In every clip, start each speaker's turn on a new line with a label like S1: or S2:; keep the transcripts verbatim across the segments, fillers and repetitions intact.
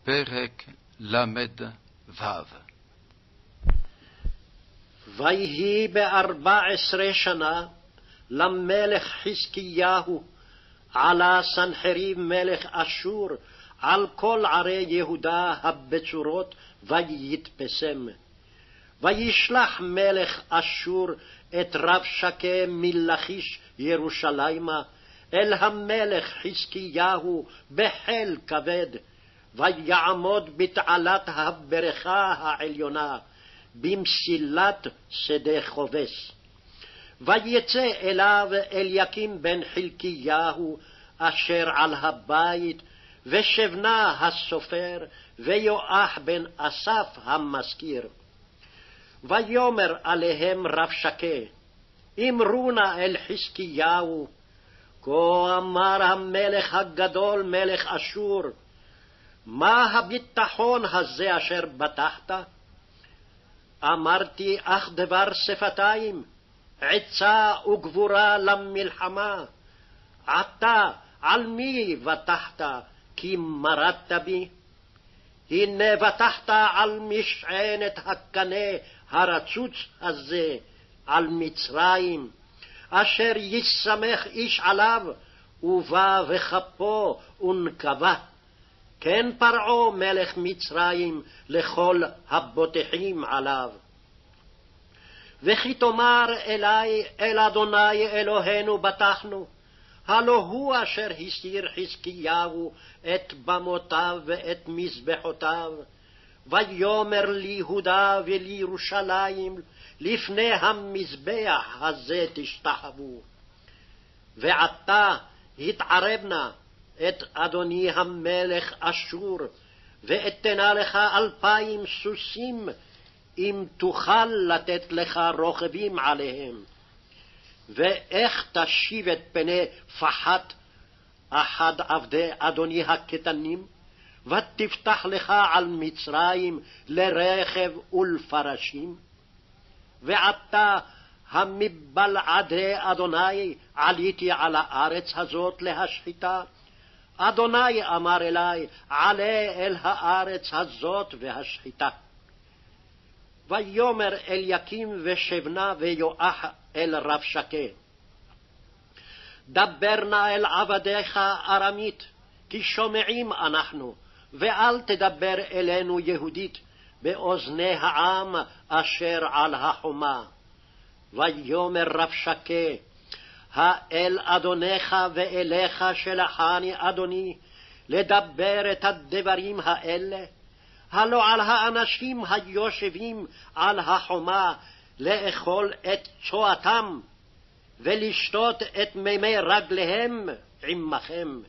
S1: פרק למד ו'.
S2: ויהי בארבע עשרה שנה למלך חזקיהו עלה סנחריב מלך אשור על כל ערי יהודה הבצורות ויתפסם. וישלח מלך אשור את רב שקה מלכיש ירושלימה אל המלך חזקיהו בחיל כבד, ויעמוד בתעלת הברכה העליונה במסילת שדה חובס. ויצא אליו אליקים בן חלקיהו אשר על הבית, ושבנה הסופר, ויואח בן אסף המזכיר. ויאמר עליהם רב שקה, אמרו נא אל חזקיהו, כה אמר המלך הגדול מלך אשור, מה הביטחון הזה אשר בטחת? אמרתי אך דבר שפתיים, עצה וגבורה למלחמה. עתה על מי בטחת כי מרדת בי? הנה בטחת על משענת הקנה הרצוץ הזה, על מצרים, אשר ישמח איש עליו, ובא וכפו ונקבה. כן פרעה מלך מצרים לכל הבוטחים עליו. וכי תאמר אלי, אל אדוני אלוהינו בטחנו, הלא הוא אשר הסיר חזקיהו את במותיו ואת מזבחותיו, ויאמר ליהודה ולירושלים, לפני המזבח הזה תשתחוו. ועתה התערבנה את אדוני המלך אשור, ואתנה לך אלפיים סוסים, אם תוכל לתת לך רוכבים עליהם. ואיך תשיב את פני פחת אחד עבדי אדוני הקטנים, ותפתח לך על מצרים לרכב ולפרשים? ועתה המבלעדי אדוני עליתי על הארץ הזאת להשחיתה. אדוני אמר אלי, עלה אל הארץ הזאת והשחיתה. ויאמר אליקים ושבנה ויואח אל רב שקה, דבר נא אל עבדיך ארמית, כי שומעים אנחנו, ואל תדבר אלינו יהודית באוזני העם אשר על החומה. ויאמר רב שקה, האל אדונך ואליך שלחני אדוני לדבר את הדברים האלה? הלא על האנשים היושבים על החומה לאכול את צואתם ולשתות את מימי רגליהם עמכם.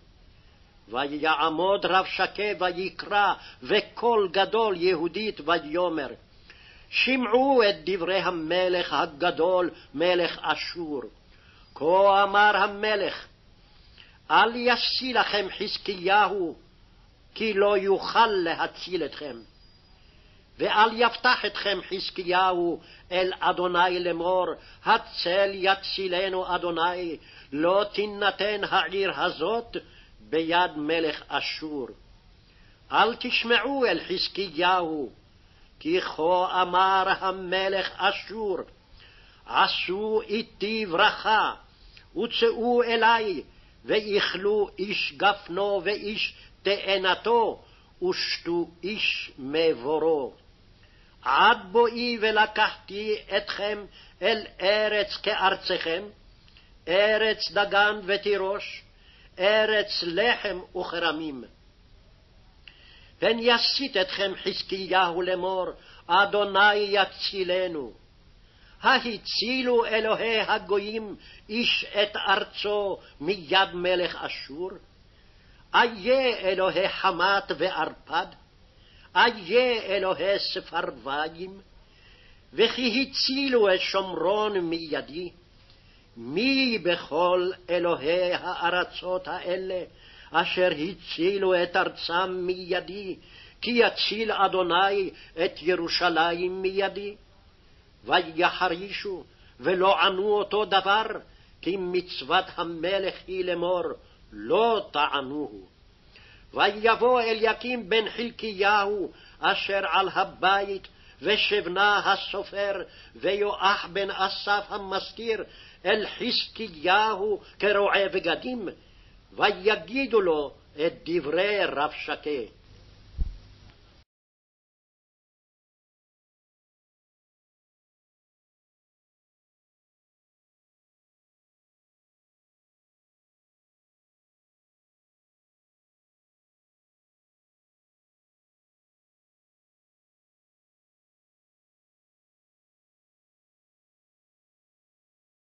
S2: ויעמוד רב שקה ויקרא וקול גדול יהודית ויאמר, שמעו את דברי המלך הגדול מלך אשור. כה אמר המלך, אל ישיא לכם חזקיהו, כי לא יוכל להציל אתכם. ואל יפתח אתכם חזקיהו אל אדוני לאמור, הצל יצילנו אדוני, לא תינתן העיר הזאת ביד מלך אשור. אל תשמעו אל חזקיהו, כי כה אמר המלך אשור, עשו איתי ברכה, וצאו אלי, ואכלו איש גפנו ואיש תאנתו, ושתו איש מבורו. עד בואי ולקחתי אתכם אל ארץ כארצכם, ארץ דגן ותירוש, ארץ לחם וכרמים. פן יסית אתכם חזקיהו לאמור, אדוני יצילנו. ההצילו אלוהי הגויים איש את ארצו מיד מלך אשור? איה אלוהי חמת וארפד? איה אלוהי ספרוויים? וכי הצילו את שומרון מידי? מי בכל אלוהי הארצות האלה אשר הצילו את ארצם מידי, כי יציל אדוני את ירושלים מידי? ויחרישו ולא ענו אותו דבר, כי מצוות המלך היא לאמור, לא טענוהו. ויבוא אליקים בן חלקיהו אשר על הבית, ושבנה הסופר, ויואח בן אסף המזכיר, אל חזקיהו כרועה בגדים, ויגידו לו את דברי רב שקה.